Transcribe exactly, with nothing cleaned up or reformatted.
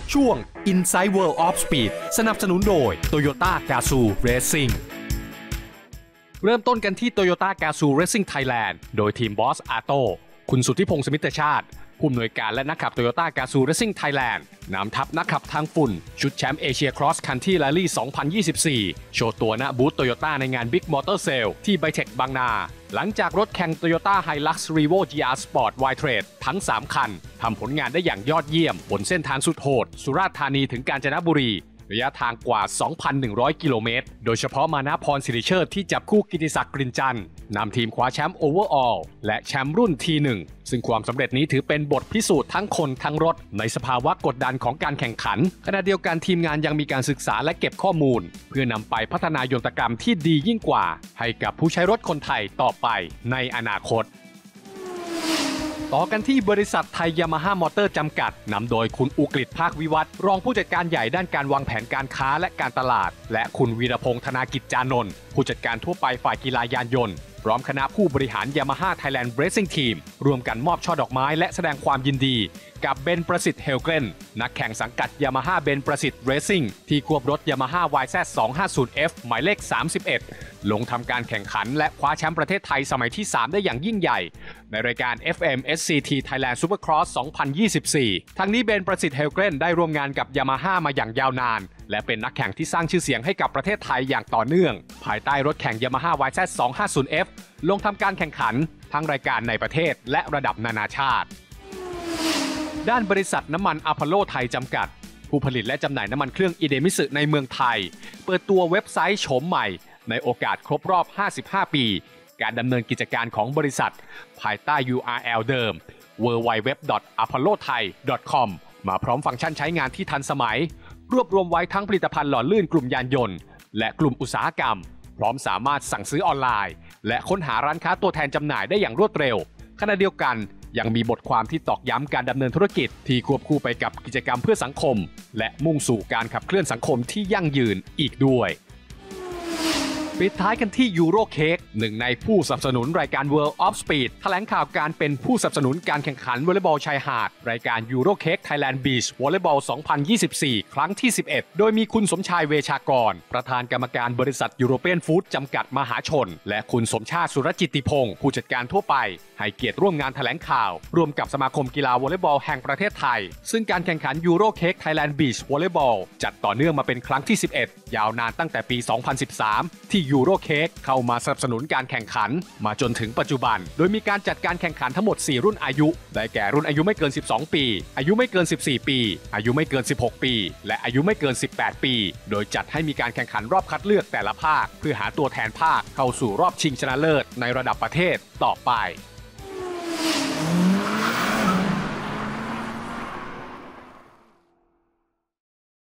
ช่วง Inside World of Speed สนับสนุนโดย Toyota Gazoo Racing เริ่มต้นกันที่ Toyota Gazoo Racing Thailand โดยทีมบอสอาโต้คุณสุทธิพงศ์สมิทธชาติผู้อำนวยการและนักขับ Toyota Gazoo Racing Thailand นำทัพนักขับทางฝุ่นชุดแชมป์เอเชียครอสคันทรีแรลลี่ สองพันยี่สิบสี่ โชว์ตัวณบูธ Toyota ในงาน Big Motor Sale ที่ไบเทคบางนาหลังจากรถแข่ง Toyota Hilux Revo จี อาร์ Sport Y-Trade ทั้ง สาม คันทำผลงานได้อย่างยอดเยี่ยมบนเส้นทางสุดโหดสุราษฎร์ธานีถึงกาญจนบุรีระยะทางกว่า สองพันหนึ่งร้อย กิโลเมตรโดยเฉพาะมานะพรสิริเชิดที่จับคู่กิติศักดิ์กลิ่นจันทร์นำทีมคว้าแชมป์โอเวอร์ออลและแชมป์รุ่น ที หนึ่ง ซึ่งความสำเร็จนี้ถือเป็นบทพิสูจน์ทั้งคนทั้งรถในสภาวะกดดันของการแข่งขันขณะเดียวกันทีมงานยังมีการศึกษาและเก็บข้อมูลเพื่อนำไปพัฒนายนตกรรมที่ดียิ่งกว่าให้กับผู้ใช้รถคนไทยต่อไปในอนาคตต่อกันที่บริษัทไทยยามาฮ่ามอเตอร์จำกัดนำโดยคุณอุกฤษภาควิวัฒน์รองผู้จัดการใหญ่ด้านการวางแผนการค้าและการตลาดและคุณวีรพงษ์ธนากิจจานนท์ผู้จัดการทั่วไปฝ่ายกีฬายานยนต์พร้อมคณะผู้บริหาร Yamaha Thailand Racing Team ร่วมกันมอบช่อดอกไม้และแสดงความยินดีกับเบนประสิทธิ์เฮลเกรนนักแข่งสังกัด Yamaha เบนประสิทธิ์ Racing ที่ควบรถ Yamaha วาย แซด สองห้าศูนย์ เอฟ หมายเลข สามสิบเอ็ด ลงทำการแข่งขันและคว้าแชมป์ประเทศไทยสมัยที่ สาม ได้อย่างยิ่งใหญ่ในรายการ เอฟ เอ็ม เอส ซี ที Thailand Supercross สองพันยี่สิบสี่ ทั้งนี้เบนประสิทธิ์เฮลเกรนได้ร่วมงานกับ Yamaha มาอย่างยาวนานและเป็นนักแข่งที่สร้างชื่อเสียงให้กับประเทศไทยอย่างต่อเนื่องภายใต้รถแข่ง Yamaha วาย แซด สองห้าศูนย์ เอฟ ลงทำการแข่งขันทั้งรายการในประเทศและระดับนานาชาติด้านบริษัทน้ำมันอพอลโลไทยจำกัดผู้ผลิตและจำหน่ายน้ำมันเครื่องอิเดมิสึในเมืองไทยเปิดตัวเว็บไซต์โฉมใหม่ในโอกาสครบรอบห้าสิบห้าปีการดำเนินกิจการของบริษัทภายใต้ ยู อาร์ แอล เดิม ดับเบิลยู ดับเบิลยู ดับเบิลยู ดอท อพอลโลไทย ดอท คอม มาพร้อมฟังก์ชันใช้งานที่ทันสมัยรวบรวมไว้ทั้งผลิตภัณฑ์หล่อลื่นกลุ่มยานยนต์และกลุ่มอุตสาหกรรมพร้อมสามารถสั่งซื้อออนไลน์และค้นหาร้านค้าตัวแทนจำหน่ายได้อย่างรวดเร็วขณะเดียวกันยังมีบทความที่ตอกย้ำการดำเนินธุรกิจที่ควบคู่ไปกับกิจกรรมเพื่อสังคมและมุ่งสู่การขับเคลื่อนสังคมที่ยั่งยืนอีกด้วยปิดท้ายกันที่ยูโรเค้กหนึ่งในผู้สนับสนุนรายการ World of Speed แถลงข่าวการเป็นผู้สนับสนุนการแข่งขันวอลเลย์บอลชายหาดรายการยูโรเค้ก Thailand Beach Volleyball สองพันยี่สิบสี่ ครั้งที่ สิบเอ็ด โดยมีคุณสมชายเวชากรประธานกรรมการบริษัทยูโรเปียนฟู้ดจำกัดมหาชนและคุณสมชาติสุรจิตติพงศ์ผู้จัดการทั่วไปให้เกียรติร่วมงานแถลงข่าวร่วมกับสมาคมกีฬาวอลเลย์บอลแห่งประเทศไทยซึ่งการแข่งขันยูโรเค้ก Thailand Beach Volleyball จัดต่อเนื่องมาเป็นครั้งที่ สิบเอ็ด ยาวนานตั้งแต่ปี สองพันสิบสาม ที่ยูโรเค้กเข้ามาสนับสนุนการแข่งขันมาจนถึงปัจจุบันโดยมีการจัดการแข่งขันทั้งหมดสี่รุ่นอายุได้แก่รุ่นอายุไม่เกินสิบสองปีอายุไม่เกินสิบสี่ปีอายุไม่เกินสิบหกปีและอายุไม่เกินสิบแปดปีโดยจัดให้มีการแข่งขันรอบคัดเลือกแต่ละภาคเพื่อหาตัวแทนภาคเข้าสู่รอบชิงชนะเลิศในระดับประเทศต่อไป